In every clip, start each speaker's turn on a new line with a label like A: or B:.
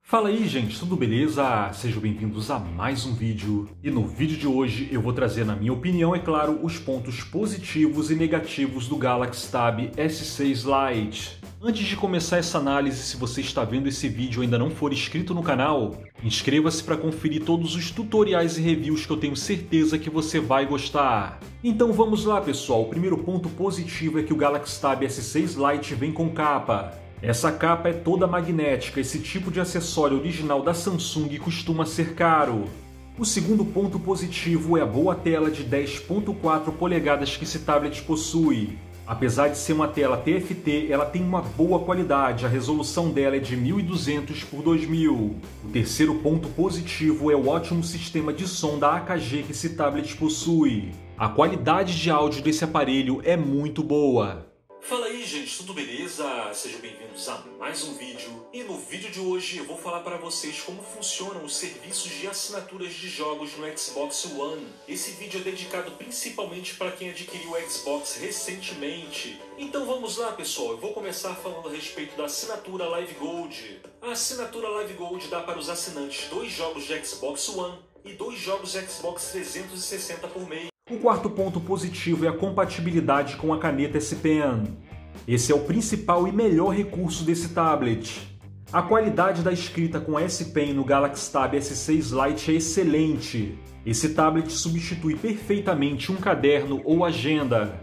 A: Fala aí, gente, tudo beleza? Sejam bem-vindos a mais um vídeo. E no vídeo de hoje eu vou trazer, na minha opinião, é claro, os pontos positivos e negativos do Galaxy Tab S6 Lite. Antes de começar essa análise, se você está vendo esse vídeo e ainda não for inscrito no canal, inscreva-se para conferir todos os tutoriais e reviews que eu tenho certeza que você vai gostar. Então vamos lá, pessoal. O primeiro ponto positivo é que o Galaxy Tab S6 Lite vem com capa. Essa capa é toda magnética, esse tipo de acessório original da Samsung costuma ser caro. O segundo ponto positivo é a boa tela de 10.4 polegadas que esse tablet possui. Apesar de ser uma tela TFT, ela tem uma boa qualidade, a resolução dela é de 1200 por 2000. O terceiro ponto positivo é o ótimo sistema de som da AKG que esse tablet possui. A qualidade de áudio desse aparelho é muito boa. Fala aí, gente, tudo beleza? Sejam bem-vindos a mais um vídeo. E no vídeo de hoje eu vou falar para vocês como funcionam os serviços de assinaturas de jogos no Xbox One. Esse vídeo é dedicado principalmente para quem adquiriu o Xbox recentemente. Então vamos lá, pessoal. Eu vou começar falando a respeito da assinatura Live Gold. A assinatura Live Gold dá para os assinantes 2 jogos de Xbox One e 2 jogos de Xbox 360 por mês. O quarto ponto positivo é a compatibilidade com a caneta S Pen. Esse é o principal e melhor recurso desse tablet. A qualidade da escrita com S Pen no Galaxy Tab S6 Lite é excelente. Esse tablet substitui perfeitamente um caderno ou agenda.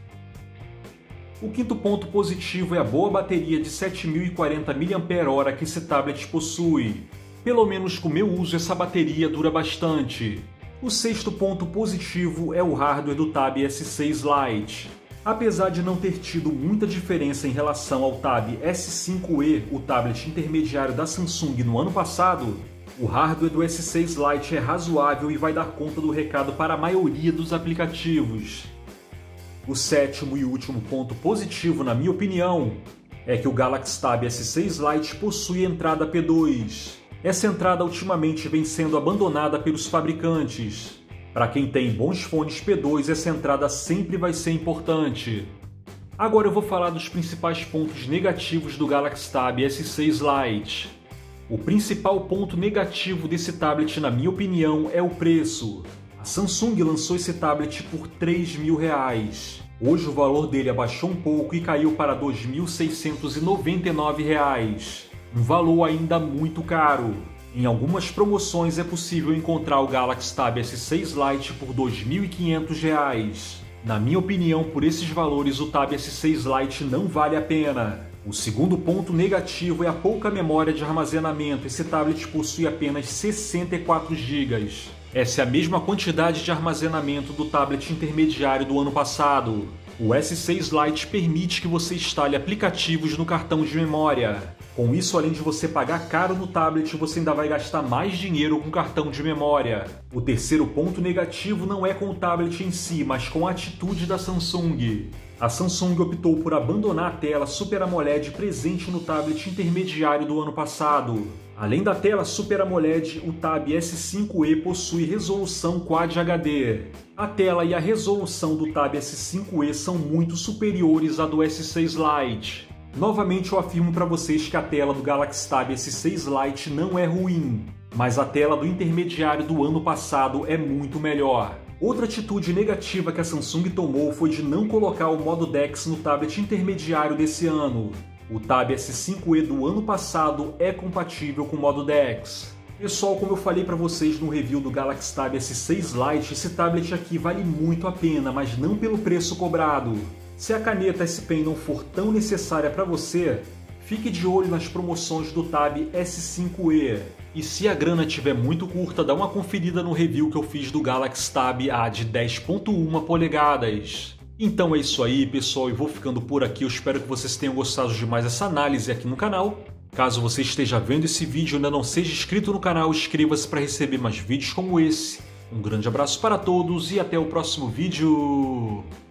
A: O quinto ponto positivo é a boa bateria de 7040 mAh que esse tablet possui. Pelo menos com meu uso, essa bateria dura bastante. O sexto ponto positivo é o hardware do Tab S6 Lite. Apesar de não ter tido muita diferença em relação ao Tab S5e, o tablet intermediário da Samsung no ano passado, o hardware do S6 Lite é razoável e vai dar conta do recado para a maioria dos aplicativos. O sétimo e último ponto positivo, na minha opinião, é que o Galaxy Tab S6 Lite possui entrada P2. Essa entrada ultimamente vem sendo abandonada pelos fabricantes. Para quem tem bons fones P2, essa entrada sempre vai ser importante. Agora eu vou falar dos principais pontos negativos do Galaxy Tab S6 Lite. O principal ponto negativo desse tablet, na minha opinião, é o preço. A Samsung lançou esse tablet por R$3.000. Hoje o valor dele abaixou um pouco e caiu para R$ 2.699. Um valor ainda muito caro. Em algumas promoções é possível encontrar o Galaxy Tab S6 Lite por R$ 2.500. Na minha opinião, por esses valores, o Tab S6 Lite não vale a pena. O segundo ponto negativo é a pouca memória de armazenamento. Esse tablet possui apenas 64 GB. Essa é a mesma quantidade de armazenamento do tablet intermediário do ano passado. O S6 Lite permite que você instale aplicativos no cartão de memória. Com isso, além de você pagar caro no tablet, você ainda vai gastar mais dinheiro com cartão de memória. O terceiro ponto negativo não é com o tablet em si, mas com a atitude da Samsung. A Samsung optou por abandonar a tela Super AMOLED presente no tablet intermediário do ano passado. Além da tela Super AMOLED, o Tab S5e possui resolução Quad HD. A tela e a resolução do Tab S5e são muito superiores à do S6 Lite. Novamente eu afirmo para vocês que a tela do Galaxy Tab S6 Lite não é ruim, mas a tela do intermediário do ano passado é muito melhor. Outra atitude negativa que a Samsung tomou foi de não colocar o modo DeX no tablet intermediário desse ano. O Tab S5e do ano passado é compatível com o modo DeX. Pessoal, como eu falei para vocês no review do Galaxy Tab S6 Lite, esse tablet aqui vale muito a pena, mas não pelo preço cobrado. Se a caneta S Pen não for tão necessária para você, fique de olho nas promoções do Tab S5e. E se a grana estiver muito curta, dá uma conferida no review que eu fiz do Galaxy Tab A de 10.1 polegadas. Então é isso aí, pessoal, e vou ficando por aqui. Eu espero que vocês tenham gostado de mais essa análise aqui no canal. Caso você esteja vendo esse vídeo e ainda não seja inscrito no canal, inscreva-se para receber mais vídeos como esse. Um grande abraço para todos e até o próximo vídeo.